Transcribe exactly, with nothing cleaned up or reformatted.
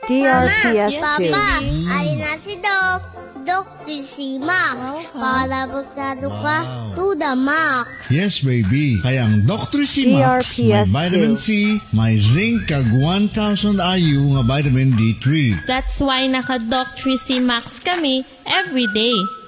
D R P S two. Papa, alin na si Doc. DocTri-Cee Max. Para magkano ka to the max. Yes, baby. Kaya ang DocTri-Cee Max, may D R P S two. vitamin C, may zinc, kag one thousand I U nga vitamin D three. That's why naka DocTri-Cee Max kami every day.